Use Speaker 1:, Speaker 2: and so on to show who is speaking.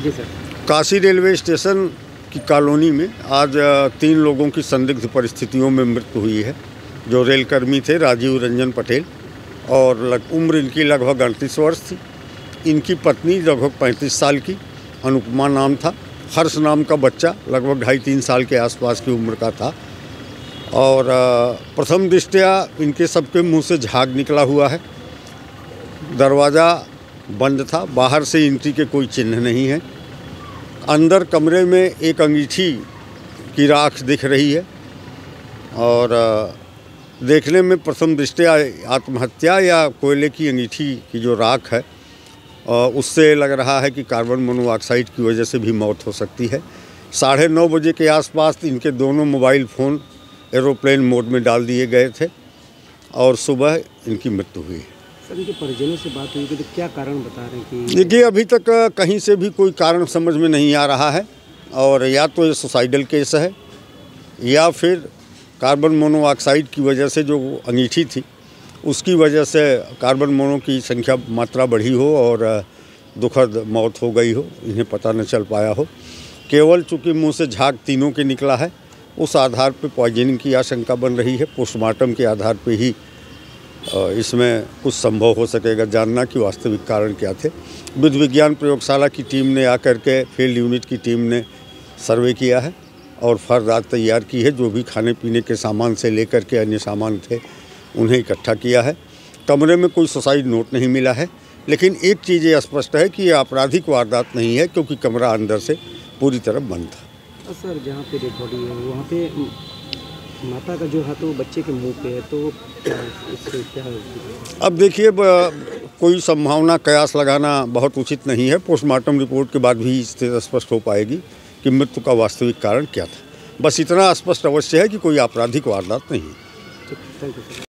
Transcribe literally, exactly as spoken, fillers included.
Speaker 1: जी sir.
Speaker 2: Kashi railway station की colony में आज तीन लोगों की संदिग्ध परिस्थितियों में मृत्यु हुई है। जो रेलकर्मी थे राजीव रंजन पटेल और लग, उम्र इनकी लगभग अड़तीस वर्ष थी। इनकी पत्नी लगभग पैंतीस साल की अनुपमा नाम था। हर्ष नाम का बच्चा लगभग ढाई तीन साल के आसपास की उम्र का था। और प्रथम दृष्टया इनके सबके मुंह से झाग निकला हुआ है। दरवाज़ा बंद था, बाहर से एंट्री के कोई चिन्ह नहीं है। अंदर कमरे में एक अंगीठी की राख दिख रही है और देखने में प्रथम दृष्टया आत्महत्या या कोयले की अंगीठी की जो राख है उससे लग रहा है कि कार्बन मोनोऑक्साइड की वजह से भी मौत हो सकती है। साढ़े नौ बजे के आसपास इनके दोनों मोबाइल फ़ोन एरोप्लेन मोड में डाल दिए गए थे और सुबह इनकी मृत्यु हुई।
Speaker 1: सर, इनके परिजनों से बात हुई तो क्या कारण बता रहे हैं कि?
Speaker 2: देखिए, अभी तक कहीं से भी कोई कारण समझ में नहीं आ रहा है और या तो ये सुसाइडल केस है या फिर कार्बन मोनोऑक्साइड की वजह से जो अंगीठी थी उसकी वजह से कार्बन मोनो की संख्या मात्रा बढ़ी हो और दुखद मौत हो गई हो, इन्हें पता न चल पाया हो। केवल चूँकि मुंह से झाग तीनों के निकला है, उस आधार पर पॉइजनिंग की आशंका बन रही है। पोस्टमार्टम के आधार पर ही इसमें कुछ संभव हो सकेगा जानना कि वास्तविक कारण क्या थे। विधि विज्ञान प्रयोगशाला की टीम ने आकर के फील्ड यूनिट की टीम ने सर्वे किया है और फरदाद तैयार की है। जो भी खाने पीने के सामान से लेकर के अन्य सामान थे उन्हें इकट्ठा किया है। कमरे में कोई सुसाइड नोट नहीं मिला है, लेकिन एक चीज़ ये स्पष्ट है कि ये आपराधिक वारदात नहीं है क्योंकि कमरा अंदर से पूरी तरह बंद था।
Speaker 1: सर, जहाँ पे डेड बॉडी है वहाँ पे माता का जो हाथ वो बच्चे के मुंह पे है, तो क्या इससे क्या?
Speaker 2: अब देखिए, कोई संभावना कयास लगाना बहुत उचित नहीं है। पोस्टमार्टम रिपोर्ट के बाद भी इससे स्पष्ट हो पाएगी कि मृत्यु का वास्तविक कारण क्या था। बस इतना स्पष्ट अवश्य है कि कोई आपराधिक वारदात नहीं है।
Speaker 1: Thank you sir.